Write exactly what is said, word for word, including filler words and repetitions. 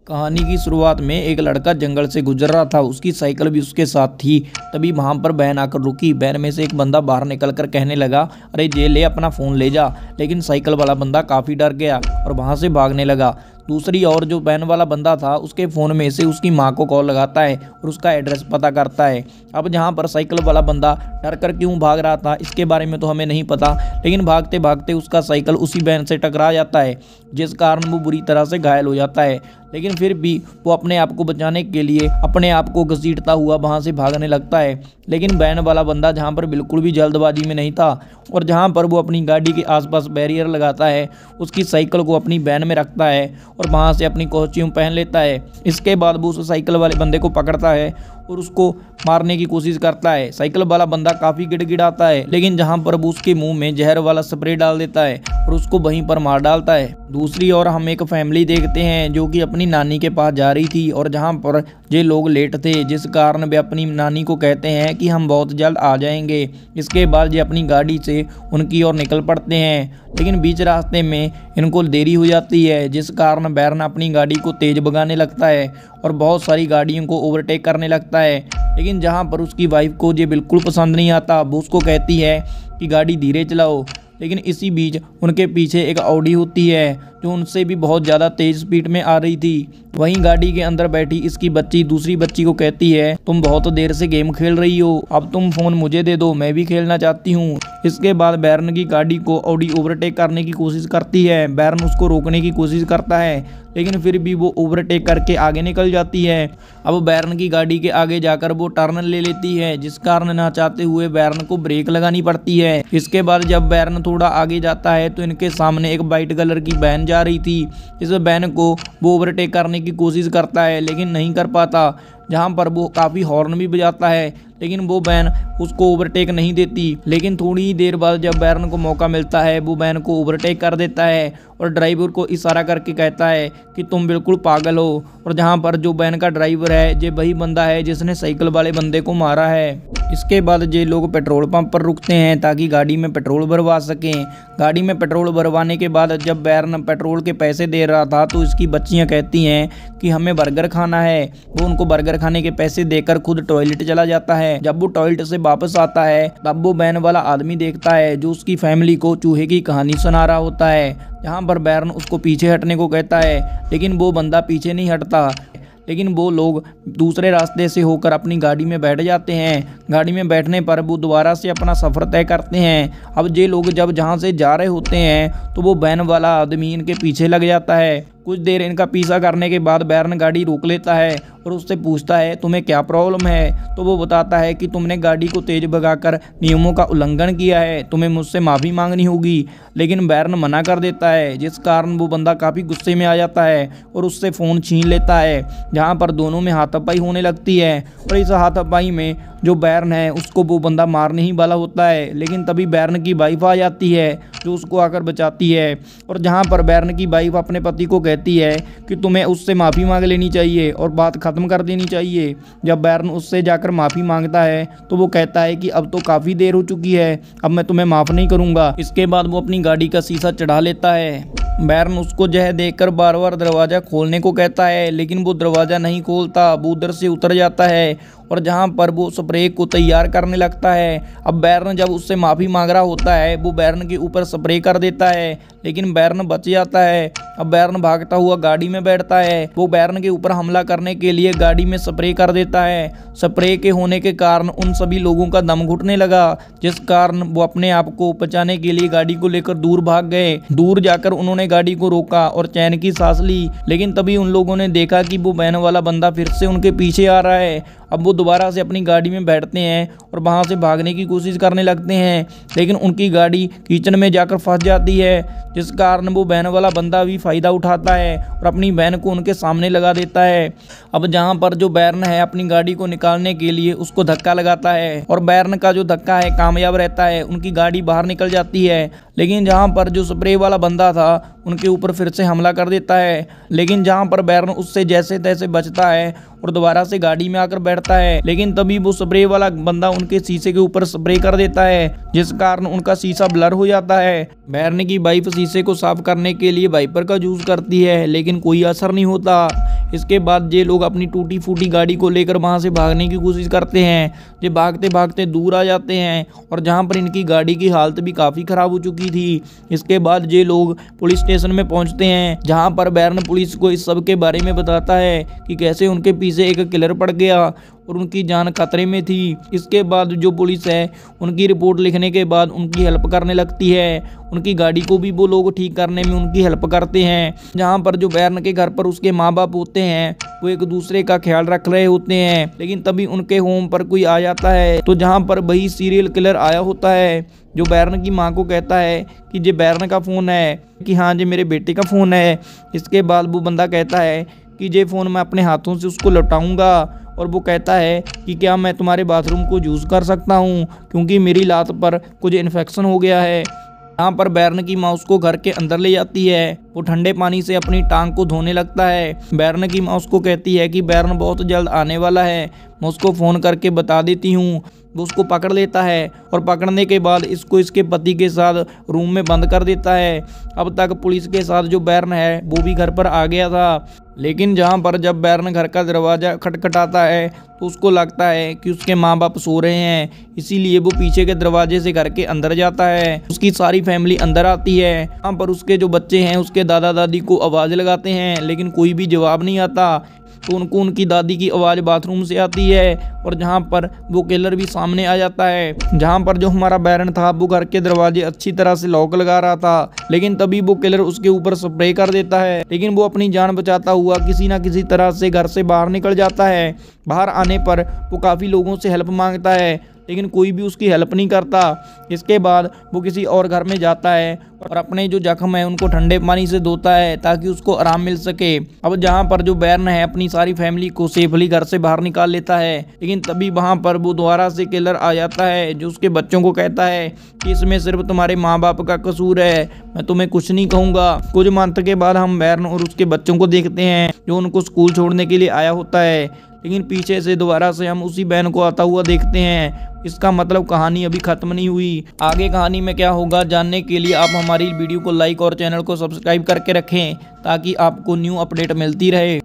कहानी की शुरुआत में एक लड़का जंगल से गुजर रहा था। उसकी साइकिल भी उसके साथ थी। तभी वहां पर बहन आकर रुकी। बहन में से एक बंदा बाहर निकल कर कहने लगा, अरे जे ले अपना फ़ोन ले जा। लेकिन साइकिल वाला बंदा काफ़ी डर गया और वहां से भागने लगा। दूसरी ओर जो बहन वाला बंदा था, उसके फ़ोन में से उसकी माँ को कॉल लगाता है और उसका एड्रेस पता करता है। अब जहाँ पर साइकिल वाला बंदा डर कर क्यों भाग रहा था, इसके बारे में तो हमें नहीं पता, लेकिन भागते भागते उसका साइकिल उसी बहन से टकरा जाता है, जिस कारण वो बुरी तरह से घायल हो जाता है। लेकिन फिर भी वो अपने आप को बचाने के लिए अपने आप को घसीटता हुआ वहाँ से भागने लगता है। लेकिन बहन वाला बंदा जहाँ पर बिल्कुल भी जल्दबाजी में नहीं था और जहाँ पर वो अपनी गाड़ी के आसपास बैरियर लगाता है, उसकी साइकिल को अपनी वैन में रखता है और वहाँ से अपनी कॉस्ट्यूम पहन लेता है। इसके बाद वो उस साइकिल वाले बंदे को पकड़ता है और उसको मारने की कोशिश करता है। साइकिल वाला बंदा काफ़ी गिड़गिड़ाता है, लेकिन जहाँ पर वो उसके मुंह में जहर वाला स्प्रे डाल देता है और उसको वहीं पर मार डालता है। दूसरी ओर हम एक फैमिली देखते हैं जो कि अपनी नानी के पास जा रही थी और जहाँ पर ये लोग लेट थे, जिस कारण वे अपनी नानी को कहते हैं कि हम बहुत जल्द आ जाएंगे। इसके बाद ये अपनी गाड़ी से उनकी ओर निकल पड़ते हैं, लेकिन बीच रास्ते में इनको देरी हो जाती है, जिस कारण बैरन अपनी गाड़ी को तेज भगाने लगता है और बहुत सारी गाड़ियों को ओवरटेक करने लगता है। लेकिन जहाँ पर उसकी वाइफ को ये बिल्कुल पसंद नहीं आता, वो उसको कहती है कि गाड़ी धीरे चलाओ। लेकिन इसी बीच उनके पीछे एक ऑडी होती है जो उनसे भी बहुत ज़्यादा तेज़ स्पीड में आ रही थी। वहीं गाड़ी के अंदर बैठी इसकी बच्ची दूसरी बच्ची को कहती है, तुम बहुत देर से गेम खेल रही हो, अब तुम फ़ोन मुझे दे दो, मैं भी खेलना चाहती हूँ। इसके बाद बैरन की गाड़ी को ऑडी ओवरटेक करने की कोशिश करती है। बैरन उसको रोकने की कोशिश करता है, लेकिन फिर भी वो ओवरटेक करके आगे निकल जाती है। अब बैरन की गाड़ी के आगे जाकर वो टर्न ले लेती है, जिस कारण ना चाहते हुए बैरन को ब्रेक लगानी पड़ती है। इसके बाद जब बैरन थोड़ा आगे जाता है तो इनके सामने एक वाइट कलर की वैन जा रही थी। इस वैन को वो ओवरटेक करने की कोशिश करता है, लेकिन नहीं कर पाता। जहाँ पर वो काफ़ी हॉर्न भी बजाता है, लेकिन वो वैन उसको ओवरटेक नहीं देती। लेकिन थोड़ी ही देर बाद जब बैरन को मौका मिलता है, वो वैन को ओवरटेक कर देता है और ड्राइवर को इशारा करके कहता है कि तुम बिल्कुल पागल हो। और जहाँ पर जो वैन का ड्राइवर है, ये वही बंदा है जिसने साइकिल वाले बंदे को मारा है। इसके बाद ये लोग पेट्रोल पंप पर रुकते हैं ताकि गाड़ी में पेट्रोल भरवा सकें। गाड़ी में पेट्रोल भरवाने के बाद जब बैरन पेट्रोल के पैसे दे रहा था तो इसकी बच्चियाँ कहती हैं कि हमें बर्गर खाना है। वो उनको बर्गर खाने के पैसे देकर खुद टॉयलेट चला जाता है। जब वो टॉयलेट से वापस आता है तब वो वैन वाला आदमी देखता है जो उसकी फैमिली को चूहे की कहानी सुना रहा होता है। जहाँ पर बैरन उसको पीछे हटने को कहता है, लेकिन वो बंदा पीछे नहीं हटता। लेकिन वो लोग दूसरे रास्ते से होकर अपनी गाड़ी में बैठ जाते हैं। गाड़ी में बैठने पर वो दोबारा से अपना सफ़र तय करते हैं। अब ये लोग जब जहाँ से जा रहे होते हैं तो वो वैन वाला आदमी इनके पीछे लग जाता है। कुछ देर इनका पीछा करने के बाद बैरन गाड़ी रोक लेता है और उससे पूछता है तुम्हें क्या प्रॉब्लम है। तो वो बताता है कि तुमने गाड़ी को तेज भगाकर नियमों का उल्लंघन किया है, तुम्हें मुझसे माफ़ी मांगनी होगी। लेकिन बैरन मना कर देता है, जिस कारण वो बंदा काफ़ी गुस्से में आ जाता है और उससे फ़ोन छीन लेता है। जहाँ पर दोनों में हाथापाई होने लगती है और इस हाथापाई में जो बैरन है उसको वो बंदा मारने ही वाला होता है। लेकिन तभी बैरन की वाइफ आ जाती है जो उसको आकर बचाती है। और जहाँ पर बैरन की वाइफ अपने पति को कहती है कि तुम्हें उससे माफ़ी मांग लेनी चाहिए और बात ख़त्म कर देनी चाहिए। जब बैरन उससे जाकर माफ़ी मांगता है तो वो कहता है कि अब तो काफ़ी देर हो चुकी है, अब मैं तुम्हें माफ़ नहीं करूँगा। इसके बाद वो अपनी गाड़ी का शीशा चढ़ा लेता है। बैरन उसको यह देखकर बार बार दरवाज़ा खोलने को कहता है, लेकिन वो दरवाज़ा नहीं खोलता। वो उधर से उतर जाता है और जहाँ पर वो स्प्रे को तैयार करने लगता है। अब बैरन जब उससे माफ़ी मांग रहा होता है, वो बैरन के ऊपर स्प्रे कर देता है, लेकिन बैरन बच जाता है। अब बैरन भागता हुआ गाड़ी में बैठता है। वो बैरन के ऊपर हमला करने के लिए गाड़ी में स्प्रे कर देता है। स्प्रे के होने के कारण उन सभी लोगों का दम घुटने लगा, जिस कारण वो अपने आप को बचाने के लिए गाड़ी को लेकर दूर भाग गए। दूर जाकर उन्होंने गाड़ी को रोका और चैन की सांस ली, लेकिन तभी उन लोगों ने देखा कि वो वैन वाला बंदा फिर से उनके पीछे आ रहा है। अब वो दोबारा से अपनी गाड़ी में बैठते हैं और वहाँ से भागने की कोशिश करने लगते हैं, लेकिन उनकी गाड़ी कीचड़ में जाकर फंस जाती है, जिस कारण वो वैन वाला बंदा भी फ़ायदा उठाता है और अपनी वैन को उनके सामने लगा देता है। अब जहाँ पर जो बैरन है अपनी गाड़ी को निकालने के लिए उसको धक्का लगाता है और बैरन का जो धक्का है कामयाब रहता है, उनकी गाड़ी बाहर निकल जाती है। लेकिन जहाँ पर जो स्प्रे वाला बंदा था उनके ऊपर फिर से हमला कर देता है, लेकिन जहाँ पर बैरन उससे जैसे तैसे बचता है और दोबारा से गाड़ी में आकर बैठता है। लेकिन तभी वो स्प्रे वाला बंदा उनके शीशे के ऊपर स्प्रे कर देता है, जिस कारण उनका शीशा ब्लर हो जाता है। बैरन की वाइफ शीशे को साफ करने के लिए वाइपर का यूज करती है, लेकिन कोई असर नहीं होता। इसके बाद ये लोग अपनी टूटी फूटी गाड़ी को लेकर वहाँ से भागने की कोशिश करते हैं। ये भागते भागते दूर आ जाते हैं और जहाँ पर इनकी गाड़ी की हालत भी काफ़ी ख़राब हो चुकी थी। इसके बाद ये लोग पुलिस स्टेशन में पहुँचते हैं, जहाँ पर बैरन पुलिस को इस सब के बारे में बताता है कि कैसे उनके पीछे एक किलर पड़ गया और उनकी जान खतरे में थी। इसके बाद जो पुलिस है उनकी रिपोर्ट लिखने के बाद उनकी हेल्प करने लगती है। उनकी गाड़ी को भी वो लोग ठीक करने में उनकी हेल्प करते हैं। जहाँ पर जो बैरन के घर पर उसके माँ बाप होते हैं वो एक दूसरे का ख्याल रख रहे होते हैं, लेकिन तभी उनके होम पर कोई आ जाता है। तो जहाँ पर वही सीरियल किलर आया होता है जो बैरन की माँ को कहता है कि ये बैरन का फ़ोन है, कि हाँ ये मेरे बेटे का फ़ोन है। इसके बाद वो बंदा कहता है कि ये फ़ोन मैं अपने हाथों से उसको लौटाऊंगा और वो कहता है कि क्या मैं तुम्हारे बाथरूम को यूज़ कर सकता हूँ, क्योंकि मेरी लात पर कुछ इन्फेक्शन हो गया है। यहाँ पर बैरन की माँ उसको घर के अंदर ले जाती है। वो ठंडे पानी से अपनी टांग को धोने लगता है। बैरन की माँ उसको कहती है कि बैरन बहुत जल्द आने वाला है, मैं उसको फ़ोन करके बता देती हूँ। वो उसको पकड़ लेता है और पकड़ने के बाद इसको इसके पति के साथ रूम में बंद कर देता है। अब तक पुलिस के साथ जो बैरन है वो भी घर पर आ गया था, लेकिन जहाँ पर जब बैरन घर का दरवाज़ा खटखटाता है तो उसको लगता है कि उसके माँ बाप सो रहे हैं, इसीलिए वो पीछे के दरवाजे से घर के अंदर जाता है। उसकी सारी फैमिली अंदर आती है। यहाँ पर उसके जो बच्चे हैं उसके दादा दादी को आवाज़ लगाते हैं, लेकिन कोई भी जवाब नहीं आता। तो उनको उनकी दादी की आवाज़ बाथरूम से आती है और जहाँ पर वो किलर भी सामने आ जाता है। जहाँ पर जो हमारा बैरन था वो घर के दरवाजे अच्छी तरह से लॉक लगा रहा था, लेकिन तभी वो किलर उसके ऊपर स्प्रे कर देता है। लेकिन वो अपनी जान बचाता हुआ किसी ना किसी तरह से घर से बाहर निकल जाता है। बाहर आने पर वो काफ़ी लोगों से हेल्प मांगता है, लेकिन कोई भी उसकी हेल्प नहीं करता। इसके बाद वो किसी और घर में जाता है और अपने जो जख्म है उनको ठंडे पानी से धोता है ताकि उसको आराम मिल सके। अब जहाँ पर जो बैरन है अपनी सारी फैमिली को सेफली घर से बाहर निकाल लेता है, लेकिन तभी वहाँ पर वो दोबारा से किलर आ जाता है जो उसके बच्चों को कहता है कि इसमें सिर्फ तुम्हारे माँ बाप का कसूर है, मैं तुम्हें कुछ नहीं कहूँगा। कुछ मंथ के बाद हम बैरन और उसके बच्चों को देखते हैं जो उनको स्कूल छोड़ने के लिए आया होता है, लेकिन पीछे से दोबारा से हम उसी बैन को आता हुआ देखते हैं। इसका मतलब कहानी अभी खत्म नहीं हुई। आगे कहानी में क्या होगा जानने के लिए आप हमारी वीडियो को लाइक और चैनल को सब्सक्राइब करके रखें ताकि आपको न्यू अपडेट मिलती रहे।